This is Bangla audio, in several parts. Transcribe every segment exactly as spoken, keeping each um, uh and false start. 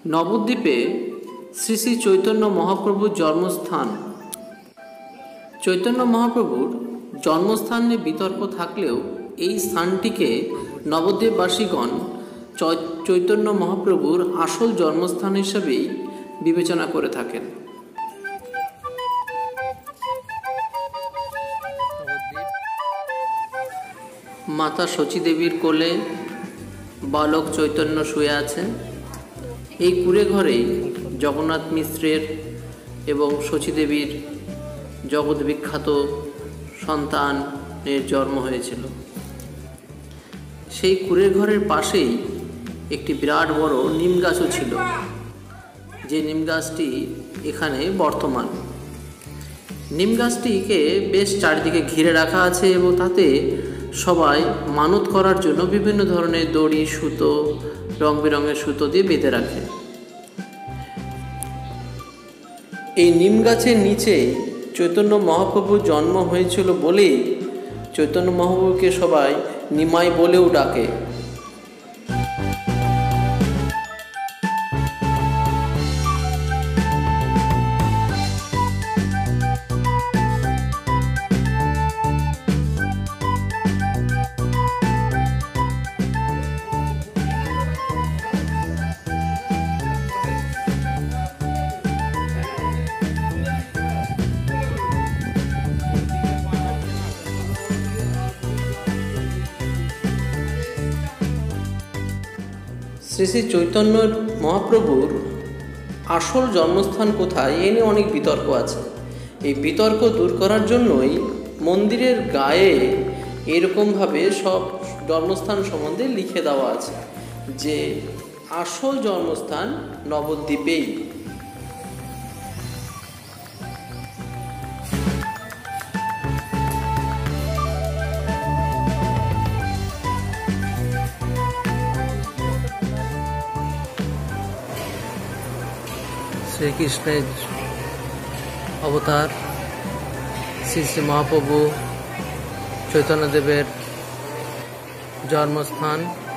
নবদ্বীপে শ্রী শ্রী চৈতন্য মহাপ্রভুর জন্মস্থান। চৈতন্য মহাপ্রভুর জন্মস্থান নিয়ে বিতর্ক থাকলেও এই স্থানটিকে নবদ্বীপবাসীগণ চৈতন্য মহাপ্রভুর আসল জন্মস্থান হিসেবেই বিবেচনা করে থাকেন। মাতা শচী দেবীর কোলে বালক চৈতন্য শুয়ে আছেন। এই কুঁড়ে ঘরেই জগন্নাথ মিশ্রের এবং শচী দেবীর জগৎ বিখ্যাত সন্তানের জন্ম হয়েছিল। সেই কুঁড়ে ঘরের পাশেই একটি বিরাট বড় নিম গাছও ছিল, যে নিম গাছটি এখানে বর্তমান। নিম গাছটিকে বেশ চারিদিকে ঘিরে রাখা আছে এবং তাতে সবাই মানত করার জন্য বিভিন্ন ধরনের দড়ি, সুতো, রং বেরঙের সুতো দিয়ে বেঁধে রাখে। এই নিম গাছের নিচে চৈতন্য মহাপ্রভুর জন্ম হয়েছিল বলেই চৈতন্য মহাপ্রভুকে সবাই নিমাই বলেও ডাকে। শ্রী শ্রী চৈতন্য মহাপ্রভুর আসল জন্মস্থান কোথায় এ নিয়ে অনেক বিতর্ক আছে। এই বিতর্ক দূর করার জন্যই মন্দিরের গায়ে এরকমভাবে সব জন্মস্থান সম্বন্ধে লিখে দেওয়া আছে যে আসল জন্মস্থান নবদ্বীপেই। শ্রীকৃষ্ণের অবতার শ্রী শ্রী মহাপ্রভু চৈতন্যদেবের জন্মস্থান।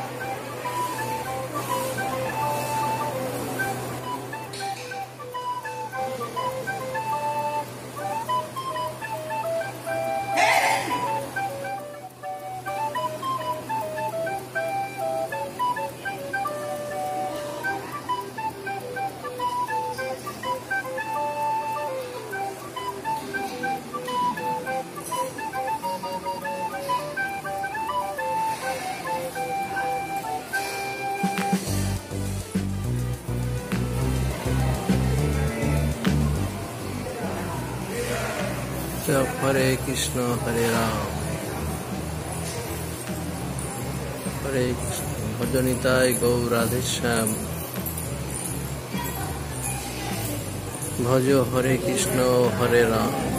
হরে কৃষ্ণ হরে রাম হরে কৃষ্ণ ভজনিতায় গৌরাধেশ্যাম ভজ হরে কৃষ্ণ হরে রাম।